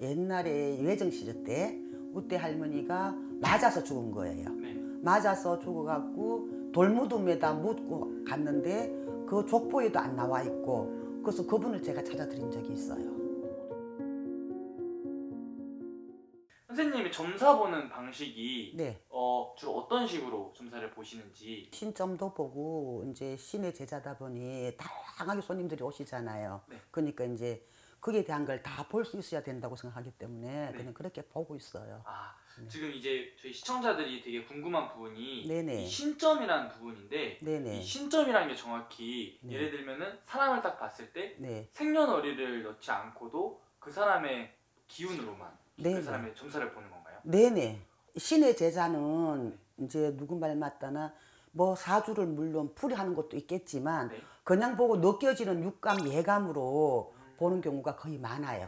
옛날에 외정 시절 때 우리 할머니가 맞아서 죽은 거예요. 네. 맞아서 죽어갖고 돌무덤에다 묻고 갔는데 그 족보에도 안 나와 있고, 그래서 그분을 제가 찾아드린 적이 있어요. 선생님이 점사 보는 방식이 네. 주로 어떤 식으로 점사를 보시는지. 신점도 보고 이제 신의 제자다 보니 다양하게 손님들이 오시잖아요. 네. 그러니까 이제 거기에 대한 걸 다 볼 수 있어야 된다고 생각하기 때문에 네. 그냥 그렇게 보고 있어요. 네. 지금 이제 저희 시청자들이 되게 궁금한 부분이 네네. 이 신점이라는 부분인데, 네네. 이 신점이라는 게 정확히 네. 예를 들면은 사람을 딱 봤을 때 네. 생년월일을 넣지 않고도 그 사람의 기운으로만 네네. 그 사람의 점사를 보는 건가요? 네네. 신의 제자는 이제 누구 말 맞다나 뭐 사주를 물론 풀이하는 것도 있겠지만 네. 그냥 보고 느껴지는 육감, 예감으로 보는 경우가 거의 많아요.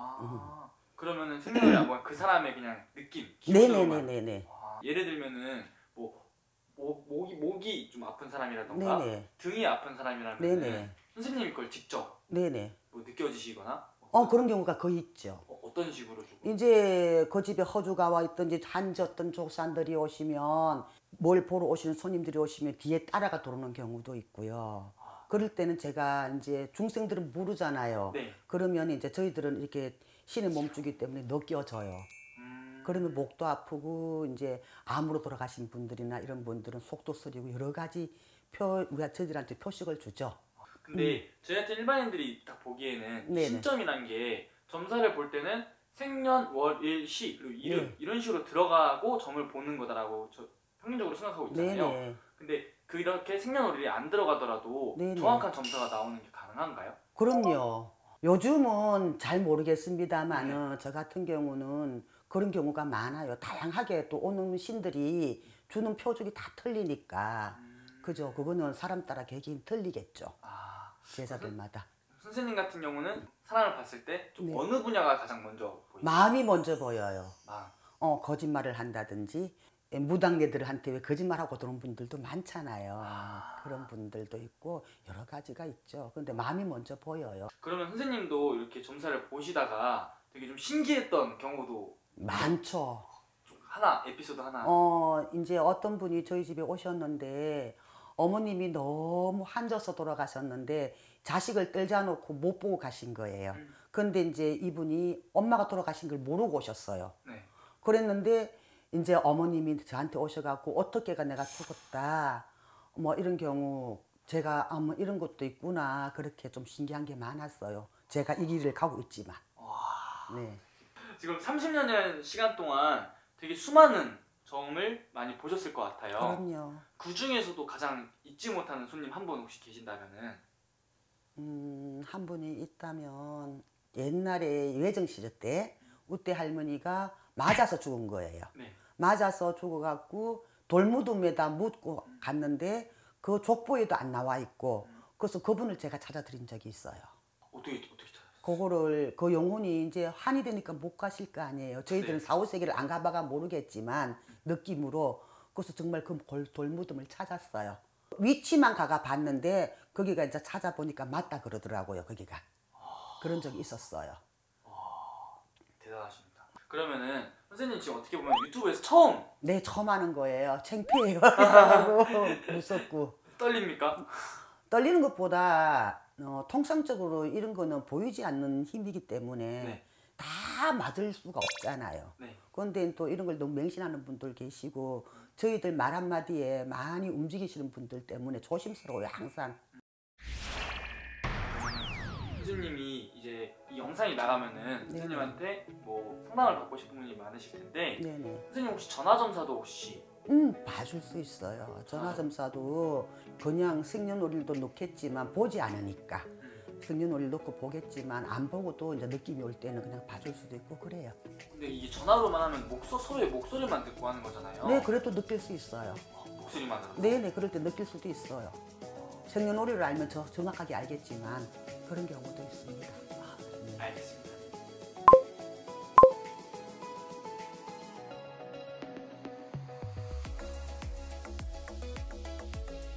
그러면은 생년월일 뭐 그 사람의 그냥 느낌, 기분으로만. 네네네네. 예를 들면은 뭐 목이 좀 아픈 사람이라던가 네네. 등이 아픈 사람이라면 네네. 선생님이 그걸 직접 네네. 뭐 느껴지시거나 그런 경우가 거의 있죠. 어떤 식으로 조금? 이제 그 집에 허주가 와 있든지 한졌던 족산들이 오시면, 뭘 보러 오시는 손님들이 오시면 뒤에 따라가 들어오는 경우도 있고요. 그럴 때는 제가 이제 중생들은 모르잖아요. 네. 그러면 이제 저희들은 이렇게 신의 몸주기 때문에 느껴져요. 그러면 목도 아프고 이제 암으로 돌아가신 분들이나 이런 분들은 속도 쓰리고 여러 가지 우리가 저희들한테 표식을 주죠. 근데 저희 같은 일반인들이 딱 보기에는 네네. 신점이란 게 점사를 볼 때는 생년, 월, 일, 시, 그리고 이름 네. 이런 식으로 들어가고 점을 보는 거다라고 저 평균적으로 생각하고 있잖아요. 네네. 근데 그렇게 생년월일이 안 들어가더라도 네네. 정확한 점사가 나오는 게 가능한가요? 그럼요. 요즘은 잘 모르겠습니다만은 저 같은 경우는 그런 경우가 많아요. 다양하게 또 오는 신들이 주는 표적이 다 틀리니까. 그죠? 그거는 사람 따라 개개인 틀리겠죠. 제자들마다. 선생님 같은 경우는 사람을 봤을 때 좀 네. 어느 분야가 가장 먼저 보이세요? 마음이 먼저 보여요. 마음. 거짓말을 한다든지, 무당네들한테 왜 거짓말하고 들어온 분들도 많잖아요. 그런 분들도 있고 여러 가지가 있죠. 근데 마음이 먼저 보여요. 그러면 선생님도 이렇게 점사를 보시다가 되게 좀 신기했던 경우도 많죠. 좀 하나, 에피소드 하나. 이제 어떤 분이 저희 집에 오셨는데 어머님이 너무 한져서 돌아가셨는데 자식을 떨자 놓고 못 보고 가신 거예요. 근데 이제 이분이 엄마가 돌아가신 걸 모르고 오셨어요. 네. 그랬는데 이제 어머님이 저한테 오셔갖고 어떻게가 내가 죽었다, 뭐 이런 경우, 제가 뭐 이런 것도 있구나, 그렇게 좀 신기한 게 많았어요. 제가 이 길을 가고 있지만. 네. 지금 30년이라는 시간 동안 되게 수많은 점을 많이 보셨을 것 같아요. 그럼요. 그 중에서도 가장 잊지 못하는 손님 한 분 혹시 계신다면은? 한 분이 있다면 옛날에 외정 시절 때 우리 할머니가 맞아서 죽은 거예요. 네. 맞아서 죽어갖고 돌무덤에다 묻고 갔는데 그 족보에도 안 나와 있고, 그래서 그분을 제가 찾아드린 적이 있어요. 어떻게 찾았어요? 그거를, 그 영혼이 이제 한이 되니까 못 가실 거 아니에요. 저희들은 네. 4, 5세기를 안 가봐가 모르겠지만 느낌으로. 그래서 정말 그 돌무덤을 찾았어요. 위치만 가가 봤는데 거기가 이제 찾아보니까 맞다 그러더라고요. 거기가. 그런 적이 있었어요. 대단하십니다. 그러면은 선생님 지금 어떻게 보면 유튜브에서 처음. 네, 처음 하는 거예요. 창피해요. 무섭고. 떨립니까? 떨리는 것보다 통상적으로 이런 거는 보이지 않는 힘이기 때문에 네. 다 맞을 수가 없잖아요. 네. 그런데 또 이런 걸 너무 맹신하는 분들 계시고 저희들 말 한마디에 많이 움직이시는 분들 때문에 조심스러워요, 항상. 선생님이 이제 이 영상이 나가면은 선생님한테 뭐 상담을 받고 싶은 분이 많으실 텐데, 네네. 선생님 혹시 전화점사도 혹시? 봐줄 수 있어요. 전화점사도 그냥 생년월일도 넣겠지만 보지 않으니까 생년월일 넣고 보겠지만 안 보고도 이제 느낌이 올 때는 그냥 봐줄 수도 있고 그래요. 근데 이게 전화로만 하면 서로의 목소리만 듣고 하는 거잖아요. 네, 그래도 느낄 수 있어요. 목소리만으로? 네네, 그럴 때 느낄 수도 있어요. 생년월일을 알면 정확하게 알겠지만 그런 경우도 있습니다. 알겠습니다.